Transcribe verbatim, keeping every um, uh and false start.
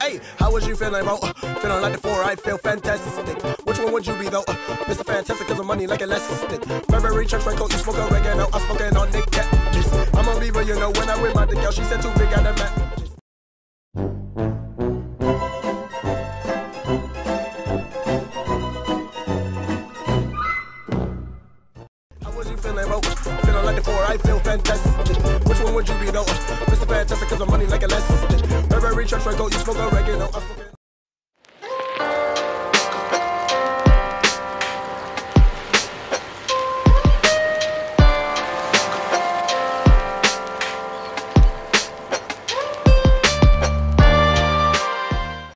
Hey, how was you feeling, bro? Uh, feeling like the four, I feel fantastic. Which one would you be, though? Uh, Mister Fantastic, cause of money like elastic. Burberry, church, right coat, you smoke oregano. I'm smoking on Nick Catches. I'm a beaver, you know, when I wear my dick out, she said too big out of matches. How was you feeling, bro? Feeling like the four, I feel fantastic. Which one would you be, though? Uh, Mister Fantastic, cause of money like elastic. Burberry, church, right coat, you smoke oregano. I'm smoking